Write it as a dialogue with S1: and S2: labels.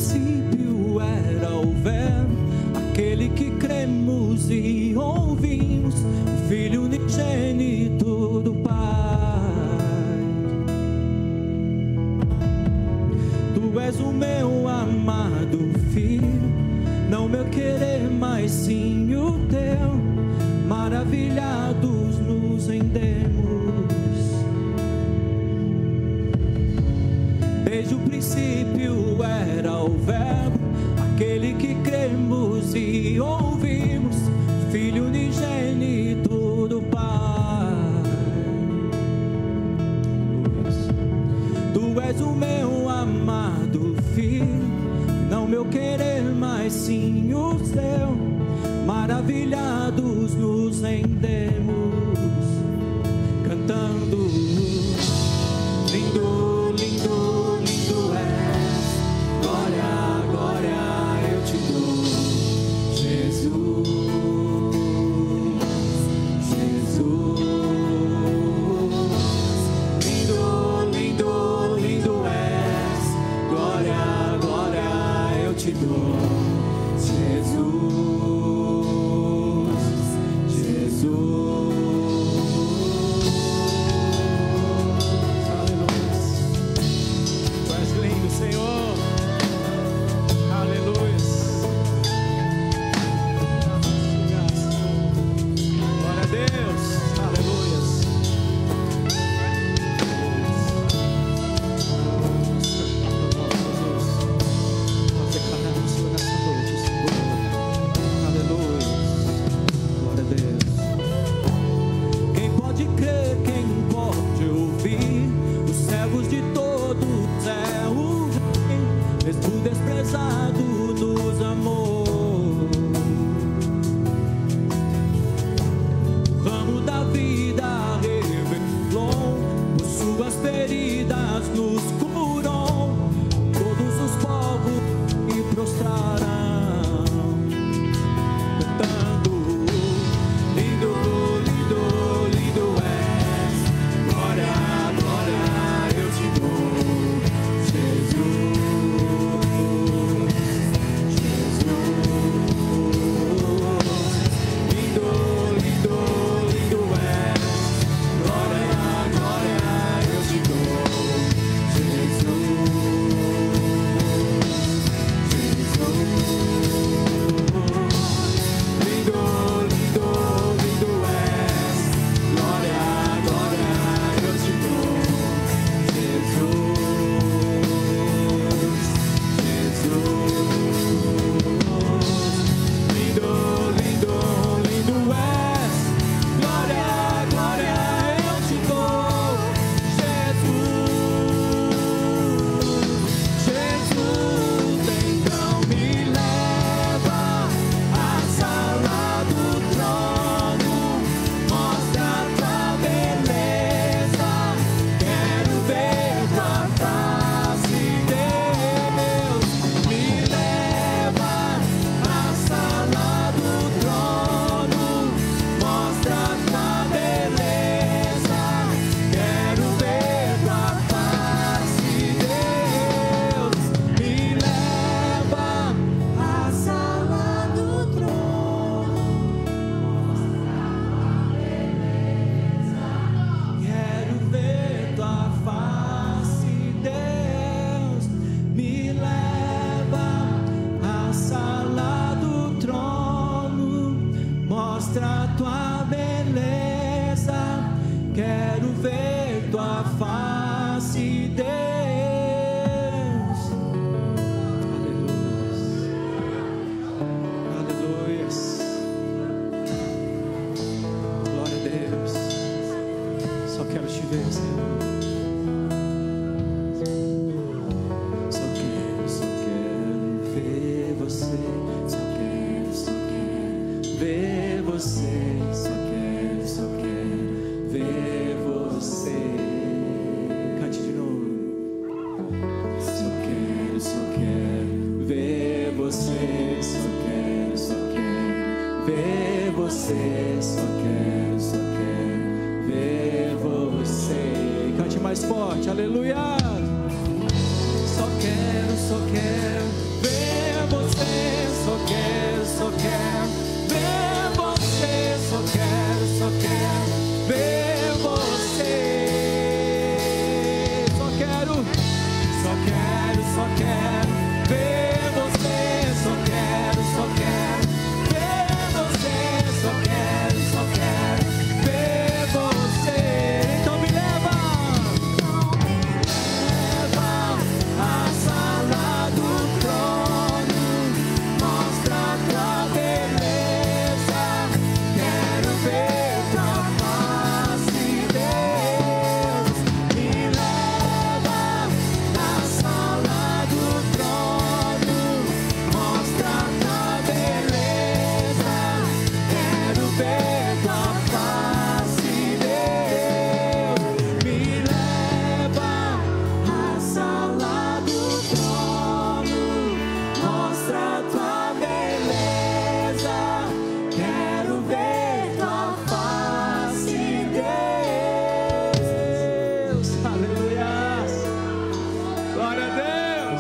S1: princípio era o Verbo, aquele que cremos e ouvimos, o Filho unigênito do Pai. Tu és o meu amado Filho, não meu querer, mas sim o teu. Maravilhados nos rendemos. Desde o princípio era o Verbo, aquele que cremos e ouvimos, Filho unigênito do Pai. Tu és o meu amado Filho, não meu querer, mas sim o teu. Maravilhados nos rendemos, cantando: lindo, lindo, lindo és, glória, glória eu te dou, Jesus, Jesus. Lindo, lindo, lindo és, glória, glória eu te dou, Jesus.
S2: mais forte, aleluia.
S1: Só quero Glória a Deus.